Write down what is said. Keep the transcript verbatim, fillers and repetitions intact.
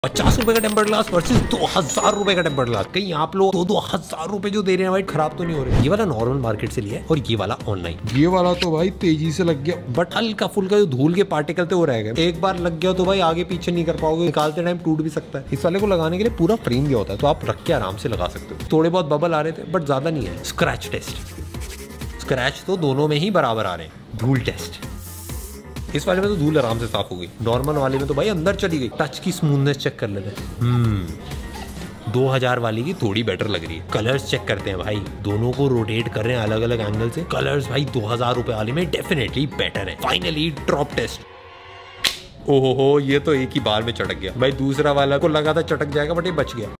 पचास रुपए का टेम्पर्ड ग्लास वर्सेस दो हजार रुपए का टेम्पर्ड ग्लास। कहीं आप लोग दो दो हजार रुपए जो दे रहे हैं भाई खराब तो नहीं हो रहे। ये वाला नॉर्मल मार्केट से लिया है और ये वाला ऑनलाइन। ये वाला तो भाई तेजी से लग गया, बट हल्का फुल्का जो धूल के पार्टिकल थे वो रह गए। एक बार लग गया तो भाई आगे पीछे नहीं कर पाओगे, निकालते टाइम टूट भी सकता है। इस वाले को लगाने के लिए पूरा फ्रेम दिया होता है तो आप रख के आराम से लगा सकते हो। थोड़े बहुत बबल आ रहे थे बट ज्यादा नहीं है। स्क्रैच टेस्ट, स्क्रैच तो दोनों में ही बराबर आ रहे हैं। धूल टेस्ट, इस वाले में तो धूल आराम से साफ हो गई। नॉर्मल वाले में तो भाई अंदर चली गई। टच की स्मूथनेस चेक कर लेते हैं। हम्म दो हजार वाली की थोड़ी बेटर लग रही है। कलर्स चेक करते हैं भाई, दोनों को रोटेट कर रहे हैं अलग अलग एंगल से। कलर्स भाई दो हजार रुपए वाले में डेफिनेटली बेटर है। Finally drop test. ओहो हो, ये तो एक ही बार में चटक गया भाई। दूसरा वाला को लगा था चटक जाएगा बट ये बच गया।